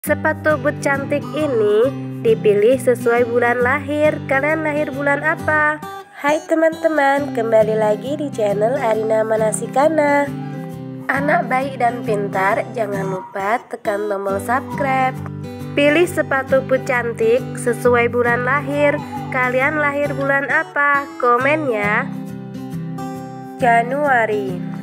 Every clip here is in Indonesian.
Sepatu boot cantik ini dipilih sesuai bulan lahir. Kalian lahir bulan apa? Hai teman-teman, kembali lagi di channel Arina Manasikana. Anak baik dan pintar, jangan lupa tekan tombol subscribe. Pilih sepatu boot cantik sesuai bulan lahir. Kalian lahir bulan apa? Komen ya. Januari.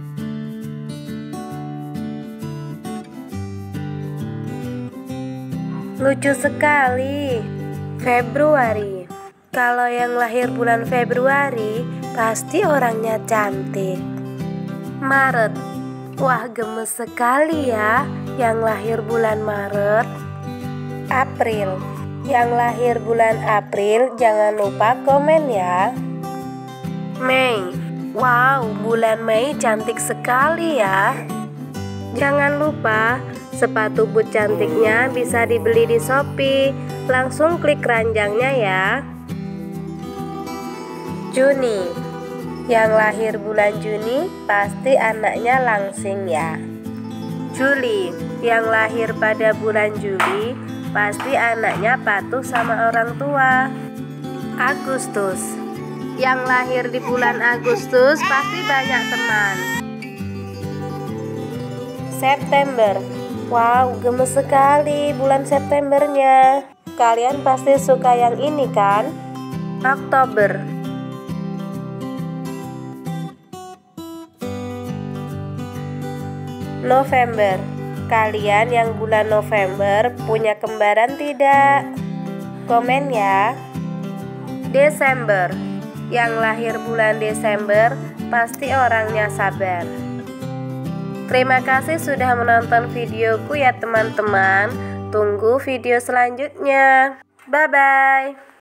Lucu sekali. Februari. Kalau yang lahir bulan Februari pasti orangnya cantik. Maret. Wah, gemes sekali ya yang lahir bulan Maret. April. Yang lahir bulan April jangan lupa komen ya. Mei. Wow, bulan Mei cantik sekali ya. Jangan lupa sepatu boot cantiknya bisa dibeli di Shopee. Langsung klik keranjangnya ya. Juni. Yang lahir bulan Juni pasti anaknya langsing ya. Juli. Yang lahir pada bulan Juli pasti anaknya patuh sama orang tua. Agustus. Yang lahir di bulan Agustus pasti banyak teman. September. Wow, gemes sekali bulan Septembernya. Kalian pasti suka yang ini kan? Oktober. November. Kalian yang bulan November punya kembaran tidak? Komen ya. Desember. Yang lahir bulan Desember pasti orangnya sabar. Terima kasih sudah menonton videoku ya teman-teman. Tunggu video selanjutnya. Bye-bye.